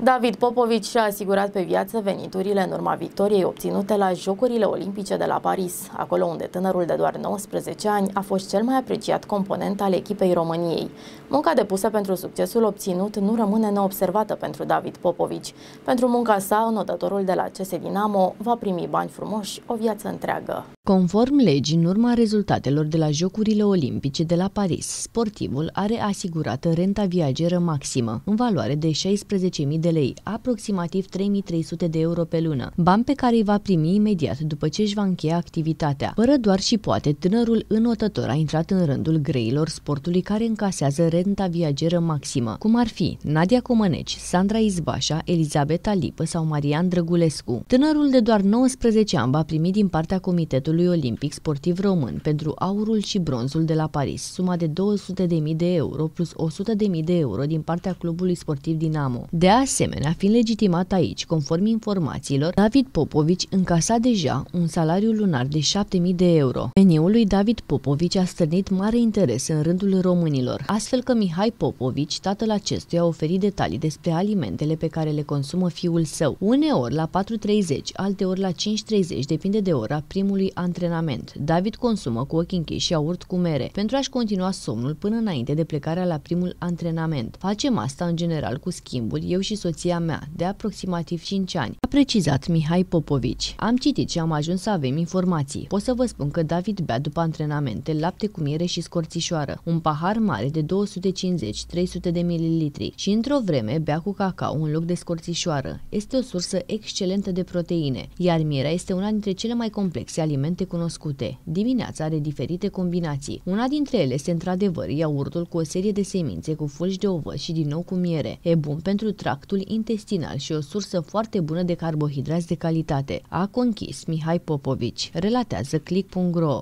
David Popovici și-a asigurat pe viață veniturile în urma victoriei obținute la Jocurile Olimpice de la Paris, acolo unde tânărul de doar 19 ani a fost cel mai apreciat component al echipei României. Munca depusă pentru succesul obținut nu rămâne neobservată pentru David Popovici. Pentru munca sa, înotătorul de la CS Dinamo va primi bani frumoși o viață întreagă. Conform legii, în urma rezultatelor de la Jocurile Olimpice de la Paris, sportivul are asigurată renta viageră maximă, în valoare de 16.000 de lei, aproximativ 3.300 de euro pe lună, bani pe care îi va primi imediat după ce își va încheia activitatea. Fără doar și poate, tânărul înotător a intrat în rândul greilor sportului care încasează renta viageră maximă, cum ar fi Nadia Comăneci, Sandra Izbașa, Elizabeta Lipă sau Marian Drăgulescu. Tânărul de doar 19 ani va primi din partea Comitetului Olimpic Sportiv Român pentru aurul și bronzul de la Paris suma de 200.000 de euro plus 100.000 de euro din partea clubului sportiv Dinamo. De asemenea, fiind legitimat aici, conform informațiilor, David Popovici încasa deja un salariu lunar de 7.000 de euro. Meniul lui David Popovici a stârnit mare interes în rândul românilor, astfel că Mihai Popovici, tatăl acestuia, a oferit detalii despre alimentele pe care le consumă fiul său. Uneori la 4:30, alteori la 5:30, depinde de ora primului antrenament. David consumă cu ochii închiși și iaurt cu mere pentru a-și continua somnul până înainte de plecarea la primul antrenament. Facem asta în general cu schimburi, eu și soția mea, de aproximativ 5 ani, a precizat Mihai Popovici. Am citit și am ajuns să avem informații. Pot să vă spun că David bea după antrenamente lapte cu miere și scorțișoară, un pahar mare de 250-300 de mililitri și într-o vreme bea cu cacao în loc de scorțișoară. Este o sursă excelentă de proteine, iar mierea este una dintre cele mai complexe alimente cunoscute. Dimineața are diferite combinații. Una dintre ele este într-adevăr iaurtul cu o serie de semințe cu fulgi de ovăz și din nou cu miere. E bun pentru tractul intestinal și o sursă foarte bună de carbohidrați de calitate, a conchis Mihai Popovici, relatează Click.ro.